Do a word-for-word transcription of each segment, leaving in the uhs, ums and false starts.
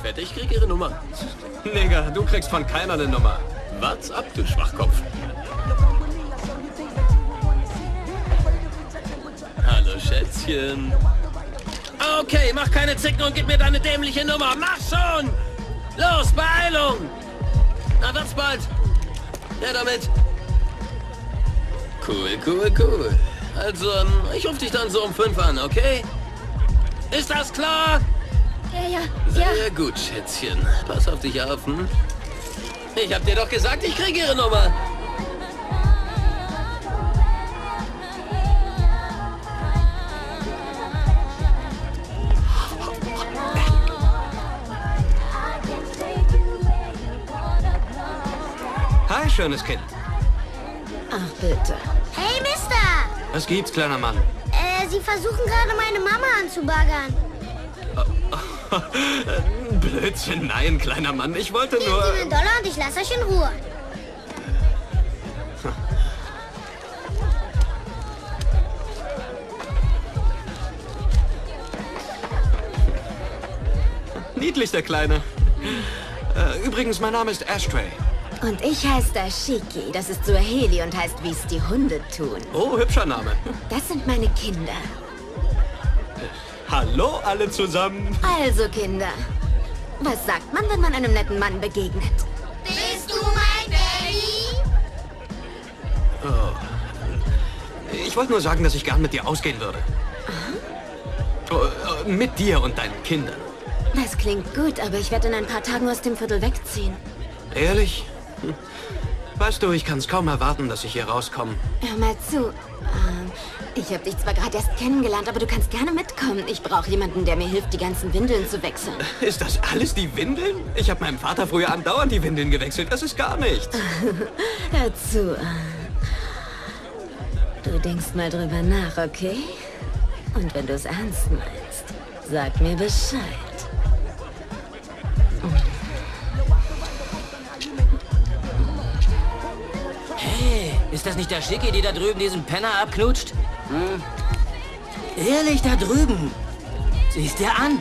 Ich wette, ich krieg ihre Nummer. Nigger, du kriegst von keiner eine Nummer. Wart's ab, du Schwachkopf. Hallo, Schätzchen. Okay, mach keine Zicken und gib mir deine dämliche Nummer. Mach schon! Los, Beeilung! Na, wird's bald. Ja, damit. Cool, cool, cool. Also, ähm, ich rufe dich dann so um fünf an, okay? Ist das klar? Ja, ja, Sehr ja. gut, Schätzchen. Pass auf dich auf, hm? Ich hab dir doch gesagt, ich krieg ihre Nummer. Hi, schönes Kind. Ach, bitte. Hey, Mister! Was gibt's, kleiner Mann? Äh, Sie versuchen gerade meine Mama anzubaggern. Blödsinn, nein, kleiner Mann. Ich wollte Geben nur... Sie mir einen Dollar und ich lasse euch in Ruhe. Niedlich, der Kleine. Äh, übrigens, mein Name ist Ashtray. Und ich heiße Dashiki. Das ist Suaheli und heißt, wie es die Hunde tun. Oh, hübscher Name. Das sind meine Kinder. Hallo, alle zusammen. Also, Kinder. Was sagt man, wenn man einem netten Mann begegnet? Bist du mein Daddy? Ich wollte nur sagen, dass ich gern mit dir ausgehen würde. Oh, äh, mit dir und deinen Kindern. Das klingt gut, aber ich werde in ein paar Tagen aus dem Viertel wegziehen. Ehrlich? Hm. Weißt du, ich kann es kaum erwarten, dass ich hier rauskomme. Hör mal zu. Ähm, ich habe dich zwar gerade erst kennengelernt, aber du kannst gerne mitkommen. Ich brauche jemanden, der mir hilft, die ganzen Windeln zu wechseln. Ist das alles die Windeln? Ich habe meinem Vater früher andauernd die Windeln gewechselt. Das ist gar nichts. Hör zu. Du denkst mal drüber nach, okay? Und wenn du es ernst meinst, sag mir Bescheid. Hey, ist das nicht der Schicki, die da drüben diesen Penner abknutscht? Hm? Ehrlich, da drüben. Siehst dir an.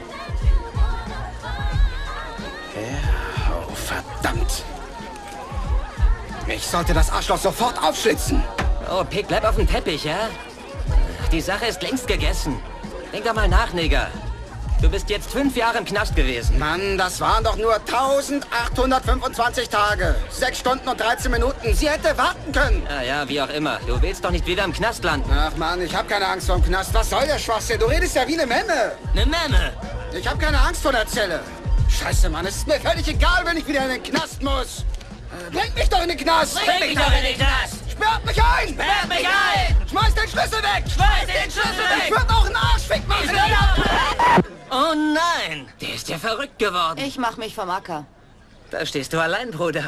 Ja, oh, verdammt. Ich sollte das Arschloch sofort aufschlitzen. Oh, Pick, bleib auf dem Teppich, ja? Die Sache ist längst gegessen. Denk doch mal nach, Nigger. Du bist jetzt fünf Jahre im Knast gewesen. Mann, das waren doch nur eintausendachthundertfünfundzwanzig Tage. Sechs Stunden und dreizehn Minuten. Sie hätte warten können. Ah ja, wie auch immer. Du willst doch nicht wieder im Knast landen. Ach Mann, ich habe keine Angst vor dem Knast. Was soll der Schwachsinn? Du redest ja wie eine Memme. Ne Memme. Ich habe keine Angst vor der Zelle. Scheiße, Mann, es ist mir völlig egal, wenn ich wieder in den Knast muss. Äh, Bringt mich doch in den Knast. Bring mich doch in den Knast. Sperrt mich ein. Sperrt mich ein. Schmeiß den Schlüssel weg. Schmeiß den Schlüssel Ich weg. würd auch einen Arschfick machen. Oh nein, der ist ja verrückt geworden. Ich mach mich vom Acker. Da stehst du allein, Bruder.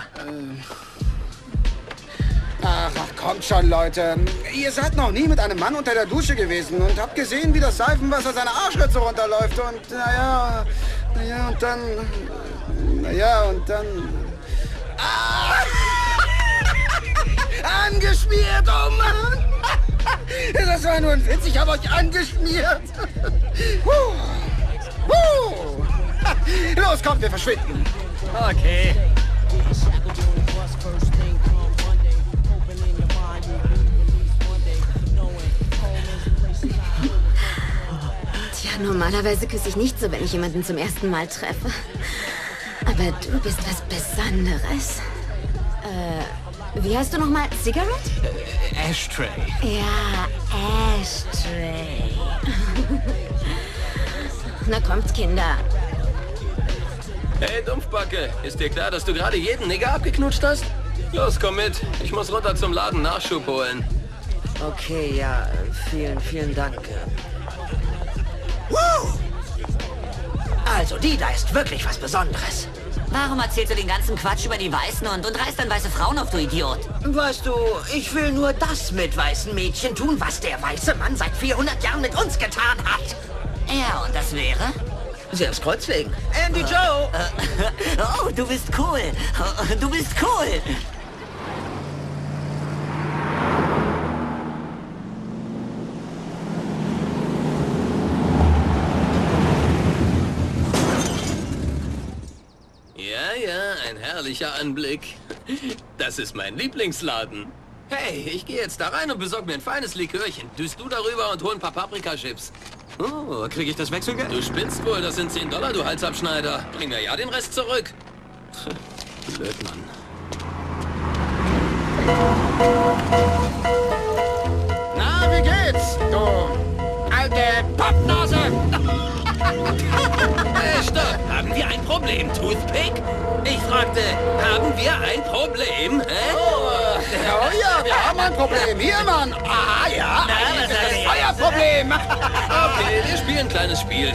Ach, ach, kommt schon, Leute. Ihr seid noch nie mit einem Mann unter der Dusche gewesen und habt gesehen, wie das Seifenwasser seine Arschritze runterläuft. Und naja, naja, und dann... Naja, und dann... Ah! Angeschmiert, oh Mann! Das war nur ein Witz, ich hab euch angeschmiert. Puh. Puh. Los, kommt, wir verschwinden. Okay. Tja, normalerweise küsse ich nicht so, wenn ich jemanden zum ersten Mal treffe. Aber du bist was Besonderes. Äh, wie heißt du nochmal? Cigarette? Äh, Ashtray. Ja, Ashtray. Na kommt, Kinder. Hey, Dumpfbacke, ist dir klar, dass du gerade jeden Nigger abgeknutscht hast? Los, komm mit. Ich muss runter zum Laden Nachschub holen. Okay, ja, vielen, vielen Dank. Also, die da ist wirklich was Besonderes. Warum erzählst du den ganzen Quatsch über die Weißen und, und reißt dann weiße Frauen auf, du Idiot? Weißt du, ich will nur das mit weißen Mädchen tun, was der weiße Mann seit vierhundert Jahren mit uns getan hat. Ja, und das wäre? Sie aufs Kreuz legen. Andy Joe! Oh, du bist cool. Du bist cool. ein herrlicher Anblick. Das ist mein Lieblingsladen. Hey, ich gehe jetzt da rein und besorg mir ein feines Likörchen. Düst du darüber und hol ein paar Paprikachips. Oh, kriege ich das Wechselgeld? Du spinnst wohl, das sind zehn Dollar, du Halsabschneider. Bring mir ja den Rest zurück. Blöd, Mann. Na, wie geht's, du alte Pappnase? Hey, stopp! Haben wir ein Problem, Toothpick? Ich fragte, haben wir ein Problem? Hä? Oh, oh ja, wir haben ein Problem. Hier, Mann. Ah, ja. Na, was Das hat er? Feuerproblem. Okay, wir spielen ein kleines Spiel.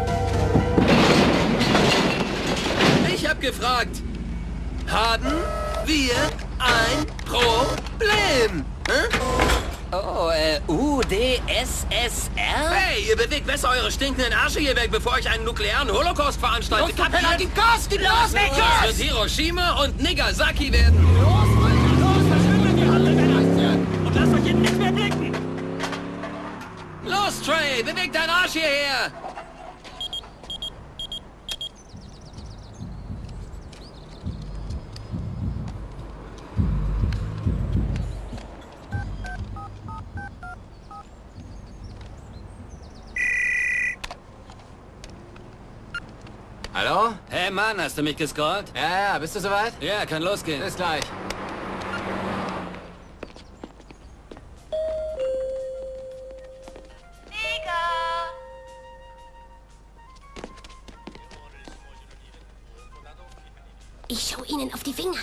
Ich hab gefragt, haben wir ein Problem? Hä? Oh, äh, U D S S R? Hey, ihr bewegt besser eure stinkenden Arsche hier weg, bevor ich einen nuklearen Holocaust veranstalte. Los, du Penner, gib Gas, gib los, weg, Das wird Hiroshima und Nagasaki werden. Und lasst euch hinten nicht mehr blicken! Los, Trey, beweg deinen Arsch hierher. Hallo? Hey Mann, hast du mich gescrollt? Ja, ja, bist du soweit? Ja, kann losgehen. Bis gleich. Ich schau Ihnen auf die Finger.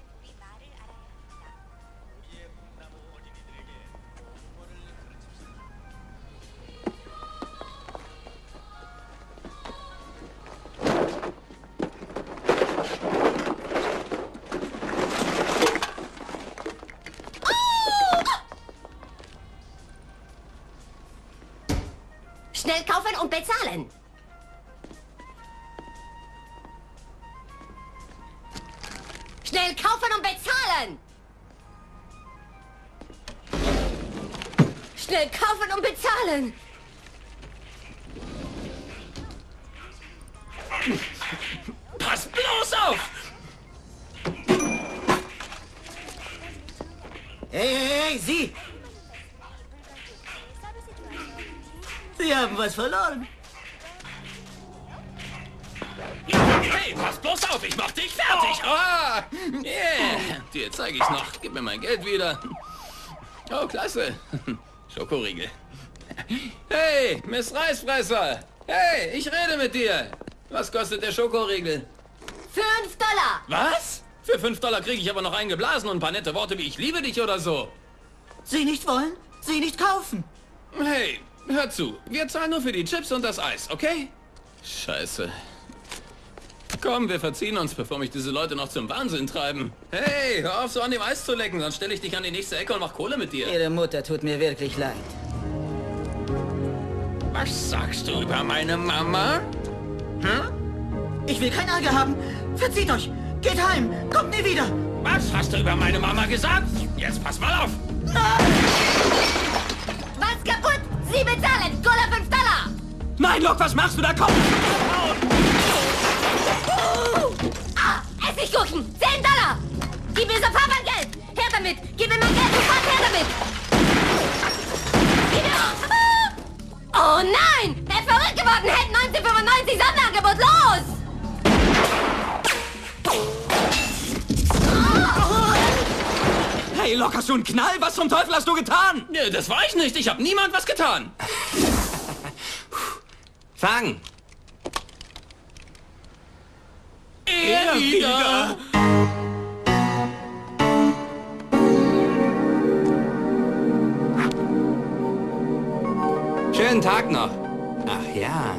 Schnell kaufen und bezahlen. Schnell kaufen und bezahlen. Schnell kaufen und bezahlen. Pass bloß auf! Hey, hey, hey, Sie! Sie haben was verloren. Hey, pass bloß auf, ich mach dich fertig! Ah! Yeah! Dir zeige ich's noch. Gib mir mein Geld wieder. Oh, klasse. Schokoriegel. Hey, Miss Reisfresser! Hey, ich rede mit dir! Was kostet der Schokoriegel? Fünf Dollar. Was? Für fünf Dollar kriege ich aber noch einen geblasen und ein paar nette Worte wie ich liebe dich oder so. Sie nicht wollen? Sie nicht kaufen? Hey, hör zu. Wir zahlen nur für die Chips und das Eis, okay? Scheiße. Komm, wir verziehen uns, bevor mich diese Leute noch zum Wahnsinn treiben. Hey, hör auf so an dem Eis zu lecken, sonst stelle ich dich an die nächste Ecke und mach Kohle mit dir. Ihre Mutter tut mir wirklich leid. Was sagst du über meine Mama? Hm? Ich will keinen Ärger haben. Verzieht euch. Geht heim. Kommt nie wieder. Was hast du über meine Mama gesagt? Jetzt pass mal auf. Was kaputt? Sie bezahlen. Cola fünf Dollar. Nein, Lok, was machst du da? Komm! Ah, Essiggurken. Zehn Dollar. Gib mir sofort mein Geld. Her damit. Gib mir mein Geld sofort. Her damit. Gib mir... Ah! Oh nein! Wer verrückt geworden hätte neunzehnhundertfünfundneunzig Sonderangebot. Los! Hey, Lok, hast du einen Knall? Was zum Teufel hast du getan? Ja, das war ich nicht. Ich habe niemand was getan. Fang! Er wieder. Schönen Tag noch. Ach ja.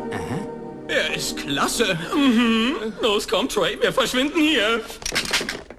Er ist klasse. Mhm. Los, komm, Trey, wir verschwinden hier.